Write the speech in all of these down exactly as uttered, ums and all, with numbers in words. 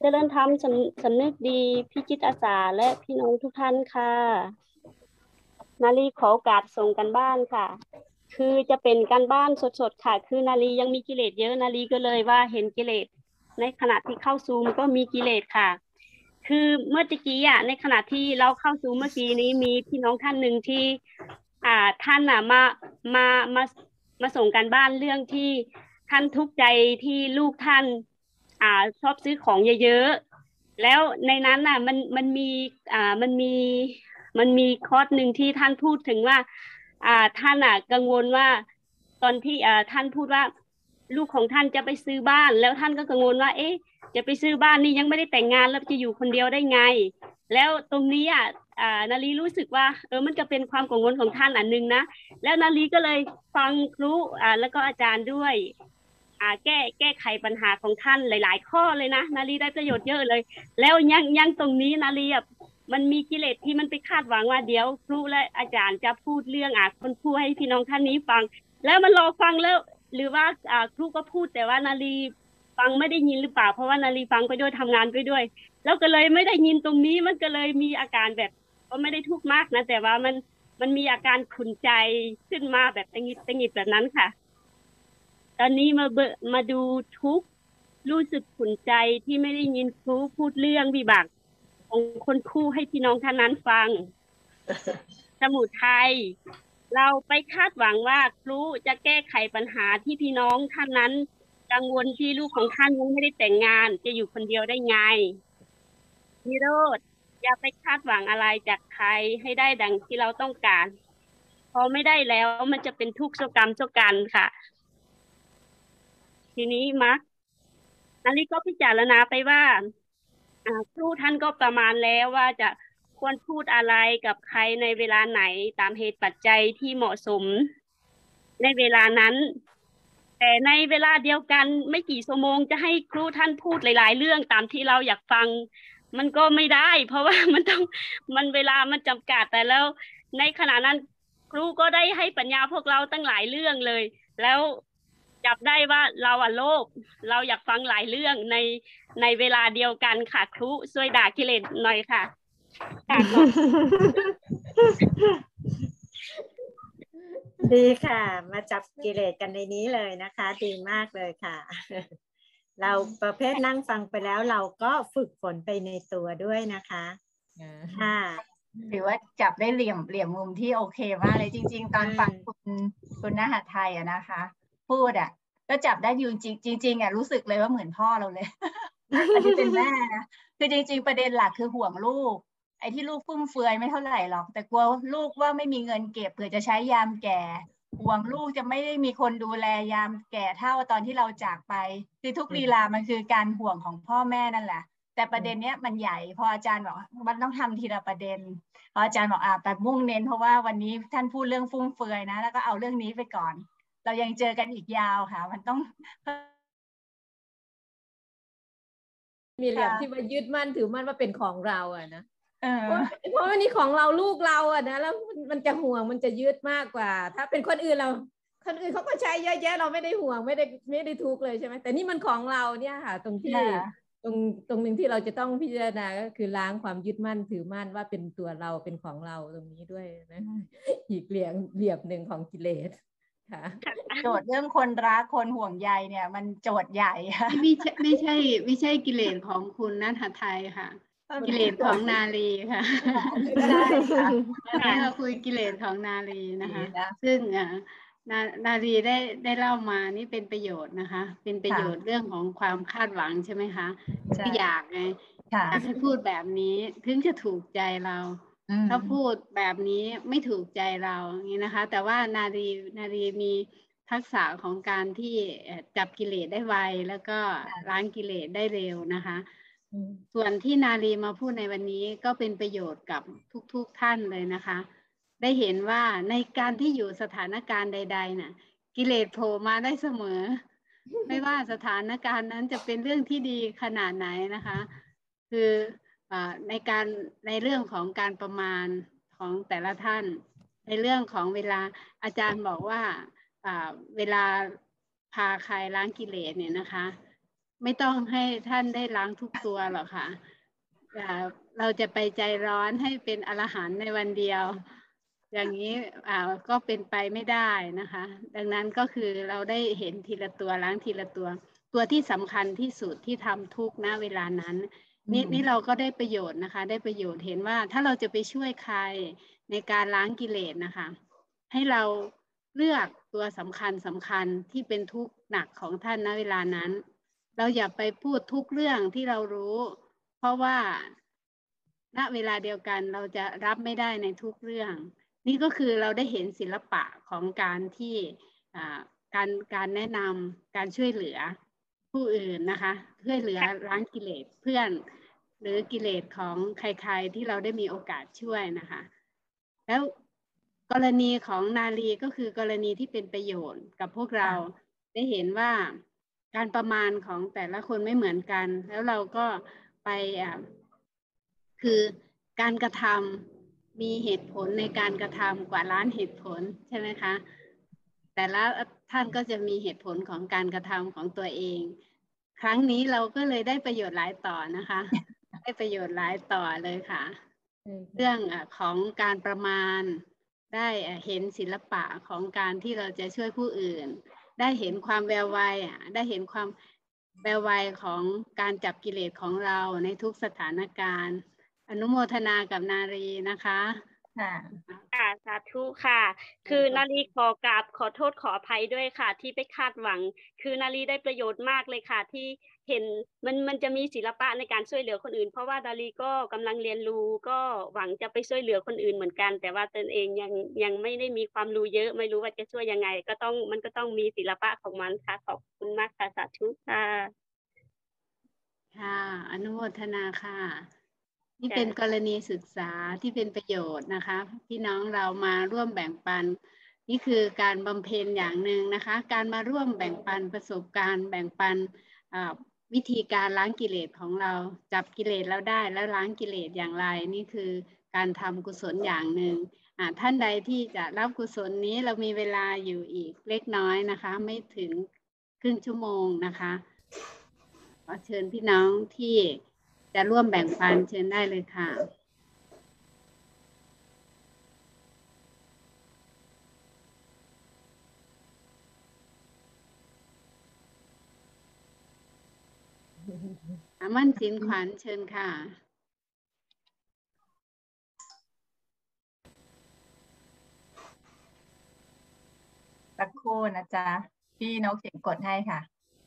เจริญธรรมสำสำนึกดีพี่จิตอาสาและพี่น้องทุกท่านค่ะนาลีขอโอกาสส่งกันบ้านค่ะคือจะเป็นการบ้านสดๆค่ะคือนาลียังมีกิเลสเยอะนาลีก็เลยว่าเห็นกิเลสในขณะที่เข้าซูมก็มีกิเลสค่ะคือเมื่อตะกี้อ่ะในขณะที่เราเข้าซูมเมื่อกี้นี้มีพี่น้องท่านหนึ่งที่อ่าท่านอ่ะมามามามาส่งการบ้านเรื่องที่ท่านทุกข์ใจที่ลูกท่านอ่าชอบซื้อของเยอะๆแล้วในนั้นน่ะมันมันมีอ่ามันมีมันมีคอร์สหนึ่งที่ท่านพูดถึงว่าอ่าท่านอ่ะกังวลว่าตอนที่อ่าท่านพูดว่าลูกของท่านจะไปซื้อบ้านแล้วท่านก็กังวลว่าเอ๊ะจะไปซื้อบ้านนี่ยังไม่ได้แต่งงานแล้วจะอยู่คนเดียวได้ไงแล้วตรงนี้อ่ะอ่านาลีรู้สึกว่าเออมันก็เป็นความกังวลของท่านอันหนึ่งนะแล้วนาลีก็เลยฟังครูอ่าแล้วก็อาจารย์ด้วยอ่าแก้แก้ไขปัญหาของท่านหลายๆข้อเลยนะนาลีได้ประโยชน์เยอะเลยแล้วยังยังตรงนี้นาลีอ่ะมันมีกิเลสที่มันไปคาดหวังว่าเดี๋ยวครูและอาจารย์จะพูดเรื่องอ่ะคนพูดให้พี่น้องท่านนี้ฟังแล้วมันรอฟังแล้วหรือว่าอ่าครูก็พูดแต่ว่านาลีฟังไม่ได้ยินหรือเปล่าเพราะว่านาลีฟังไปด้วยทำงานไปด้วยแล้วก็เลยไม่ได้ยินตรงนี้มันก็เลยมีอาการแบบก็ไม่ได้ทุกข์มากนะแต่ว่ามันมันมีอาการขุ่นใจขึ้นมาแบบตังหิดตังหิดแบบนั้นค่ะตอนนี้มาเบอมาดูทุกข์รู้สึกขุ่นใจที่ไม่ได้ยินครูพูดเรื่องวิบากของคนคู่ให้พี่น้องท่านนั้นฟังสมุทัยเราไปคาดหวังว่าครูจะแก้ไขปัญหาที่พี่น้องท่านนั้นกังวลที่ลูกของท่านยังไม่ได้แต่งงานจะอยู่คนเดียวได้ไงนิโรธอย่าไปคาดหวังอะไรจากใครให้ได้ดังที่เราต้องการพอไม่ได้แล้วมันจะเป็นทุกข์โศกกรรมโศกกันค่ะทีนี้มักนาริก็พิจารณาไปว่าอ่าครูท่านก็ประมาณแล้วว่าจะควรพูดอะไรกับใครในเวลาไหนตามเหตุปัจจัยที่เหมาะสมในเวลานั้นแต่ในเวลาเดียวกันไม่กี่ชั่วโมงจะให้ครูท่านพูดหลายๆเรื่องตามที่เราอยากฟังมันก็ไม่ได้เพราะว่ามันต้องมันเวลามันจำกัดแต่แล้วในขณะนั้นครูก็ได้ให้ปัญญาพวกเราตั้งหลายเรื่องเลยแล้วจับได้ว่าเราอะโลภเราอยากฟังหลายเรื่องในในเวลาเดียวกันค่ะครูช่วยด่ากิเลสหน่อยค่ะด่าหน่อยดีค่ะมาจับกิเลสกันในนี้เลยนะคะดีมากเลยค่ะเราประเภทนั่งฟังไปแล้วเราก็ฝึกฝนไปในตัวด้วยนะคะค่ะหรือว่าจับได้เหลี่ยมเหลี่ยมมุมที่โอเคมากเลยจริงๆตอนฟังคุณคุณณหัสไทยอะนะคะพูดอะก็จับได้อยู่จริงจริงอะรู้สึกเลยว่าเหมือนพ่อเราเลย อันนี้เป็นแม่นะคือจริงๆประเด็นหลักคือห่วงลูกไอ้ที่ลูกฟุ่มเฟือยไม่เท่าไหร่หรอกแต่กลัวลูกว่าไม่มีเงินเก็บเผื่อจะใช้ยามแก่ห่วงลูกจะไม่ได้มีคนดูแลยามแก่เท่าตอนที่เราจากไปคือทุกลีลามันคือการห่วงของพ่อแม่นั่นแหละแต่ประเด็นเนี้ยมันใหญ่พออาจารย์บอกมันต้องทำทีละประเด็นพออาจารย์บอกอ่าแต่มุ่งเน้นเพราะว่าวันนี้ท่านพูดเรื่องฟุ่มเฟือยนะแล้วก็เอาเรื่องนี้ไปก่อนเรายังเจอกันอีกยาวค่ะมันต้องมีเหลี่ยมที่มายึดมั่นถือมั่นว่าเป็นของเราอะนะเออเพราะวันนี้ของเราลูกเราอะนะแล้วมันจะห่วงมันจะยึดมากกว่าถ้าเป็นคนอื่นเราคนอื่นเขาก็ใช้เยอะแยะเราไม่ได้ห่วงไม่ได้ไม่ได้ทุกข์เลยใช่ไหมแต่นี่มันของเราเนี่ยค่ะตรงที่ตรงตรงหนึ่งที่เราจะต้องพิจารณาก็คือล้างความยึดมั่นถือมั่นว่าเป็นตัวเราเป็นของเราตรงนี้ด้วยนะอีกเหลี่ยมเหลี่ยมหนึ่งของกิเลสค่ะโจทย์เรื่องคนรักคนห่วงใยเนี่ยมันโจทย์ใหญ่ค่ะไม่ใช่ไม่ใช่ไม่ใช่กิเลสของคุณณหัสไทยค่ะกิเลสของนาลีค่ะได้ค่ะวันนี้เราคุยกิเลสของนาลีนะคะซึ่งนานาลีได้ได้เล่ามานี่เป็นประโยชน์นะคะเป็นประโยชน์เรื่องของความคาดหวังใช่ไหมคะที่อยากไงอยากให้พูดแบบนี้ถึงจะถูกใจเราถ้าพูดแบบนี้ไม่ถูกใจเราอย่างนี้นะคะแต่ว่านาลีนาลีมีทักษะของการที่จับกิเลสได้ไวแล้วก็ล้างกิเลสได้เร็วนะคะส่วนที่นาลีมาพูดในวันนี้ก็เป็นประโยชน์กับทุกๆท่านเลยนะคะได้เห็นว่าในการที่อยู่สถานการณ์ใดๆน่ะกิเลสโผล่มาได้เสมอ ไม่ว่าสถานการณ์นั้นจะเป็นเรื่องที่ดีขนาดไหนนะคะคือในการในเรื่องของการประมาณของแต่ละท่านในเรื่องของเวลาอาจารย์บอกว่าเวลาพาใครล้างกิเลสเนี่ยนะคะไม่ต้องให้ท่านได้ล้างทุกตัวหรอกค่ะเราจะไปใจร้อนให้เป็นอรหันต์ในวันเดียวอย่างนี้อ่าก็เป็นไปไม่ได้นะคะดังนั้นก็คือเราได้เห็นทีละตัวล้างทีละตัวตัวที่สำคัญที่สุดที่ทำทุกณเวลานั้นนี่นี่เราก็ได้ประโยชน์นะคะได้ประโยชน์เห็นว่าถ้าเราจะไปช่วยใครในการล้างกิเลสนะคะให้เราเลือกตัวสำคัญสำคัญที่เป็นทุกข์หนักของท่านณเวลานั้นเราอย่าไปพูดทุกเรื่องที่เรารู้เพราะว่าณเวลาเดียวกันเราจะรับไม่ได้ในทุกเรื่องนี่ก็คือเราได้เห็นศิลปะของการที่การการแนะนำการช่วยเหลือผู้อื่นนะคะช่วยเหลือล้างกิเลสเพื่อนหรือกิเลสของใครๆที่เราได้มีโอกาสช่วยนะคะแล้วกรณีของนาลีก็คือกรณีที่เป็นประโยชน์กับพวกเราได้เห็นว่าการประมาณของแต่ละคนไม่เหมือนกันแล้วเราก็ไปอ่าคือการกระทำมีเหตุผลในการกระทำกว่าล้านเหตุผลใช่ไหมคะแต่ละท่านก็จะมีเหตุผลของการกระทำของตัวเองครั้งนี้เราก็เลยได้ประโยชน์หลายต่อนะคะได้ประโยชน์หลายต่อเลยค่ะเรื่องของการประมาณได้เห็นศิลปะของการที่เราจะช่วยผู้อื่นได้เห็นความแววไวได้เห็นความแววไวของการจับกิเลสของเราในทุกสถานการณ์อนุโมทนากับนารีนะคะค่ะค่ะสาธุค่ะคือนาลีขอกราบขอโทษขออภัยด้วยค่ะที่ไปคาดหวังคือนาลีได้ประโยชน์มากเลยค่ะที่เห็นมันมันจะมีศิลปะในการช่วยเหลือคนอื่นเพราะว่านาลีก็กำลังเรียนรู้ก็หวังจะไปช่วยเหลือคนอื่นเหมือนกันแต่ว่าตนเองยังยังไม่ได้มีความรู้เยอะไม่รู้ว่าจะช่วยยังไงก็ต้องมันก็ต้องมีศิลปะของมันค่ะขอบคุณมากค่ะสาธุค่ะค่ะอนุโมทนาค่ะนี่เป็นกรณีศึกษาที่เป็นประโยชน์นะคะพี่น้องเรามาร่วมแบ่งปันนี่คือการบำเพ็ญอย่างหนึ่งนะคะการมาร่วมแบ่งปันประสบการณ์แบ่งปันวิธีการล้างกิเลสของเราจับกิเลสแล้วได้แล้วล้างกิเลสอย่างไรนี่คือการทำกุศลอย่างหนึ่งท่านใดที่จะรับกุศลนี้เรามีเวลาอยู่อีกเล็กน้อยนะคะไม่ถึงครึ่งชั่วโมงนะคะขอเชิญพี่น้องที่จะร่วมแบ่งปันเชิญได้เลยค่ะมั่นสินขวัญเชิญค่ะสักครู่นะจ๊ะพี่นกเขียนกดให้ค่ะ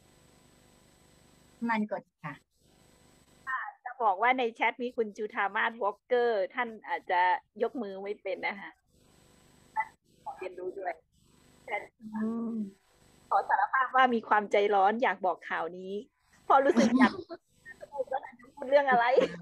มันกดค่ะจะบอกว่าในแชทมีคุณจุธามาศวอลเกอร์ท่านอาจจะยกมือไม่เป็นนะคะขอเรียนรู้ด้วยขอสารภาพว่ามีความใจร้อนอยากบอกข่าวนี้พอรู้สึกอยากพูดแล้วพูดเรื่องอะไร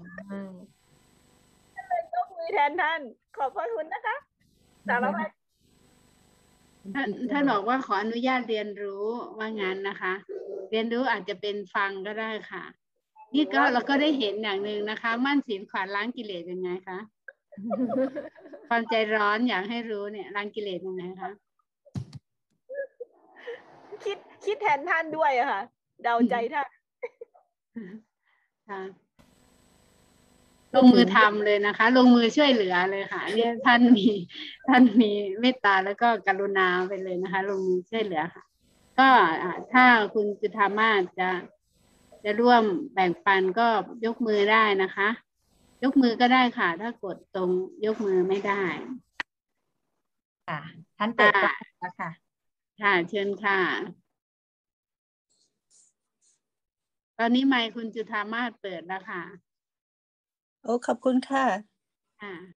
เลยยกมือแทนท่านขอบพระคุณนะคะสารภาพท่านท่านบอกว่าขออนุญาตเรียนรู้ว่างั้นนะคะเรียนรู้อาจจะเป็นฟังก็ได้ค่ะนี่ก็เราก็ได้เห็นอย่างหนึ่งนะคะมั่นศีลขวัญล้างกิเลสยังไงคะความใจร้อนอยากให้รู้เนี่ยล้างกิเลสยังไงคะคิดคิดแทนท่านด้วยอะค่ะเดาใจท่านค่ะลงมือทำเลยนะคะลงมือช่วยเหลือเลยค่ะเนี่ยท่านมีท่านมีเมตตาแล้วก็กรุณาไปเลยนะคะลงมือช่วยเหลือค่ะก็ถ้าคุณจุธามาศจะจะร่วมแบ่งปันก็ยกมือได้นะคะยกมือก็ได้ค่ะถ้ากดตรงยกมือไม่ได้ค่ะท่านเปิดกล้องแล้วค่ะค่ะเชิญค่ะตอนนี้ไมค์คุณจุธามาศเปิดแล้วค่ะโอ้ขอบคุณค่ะค่ะ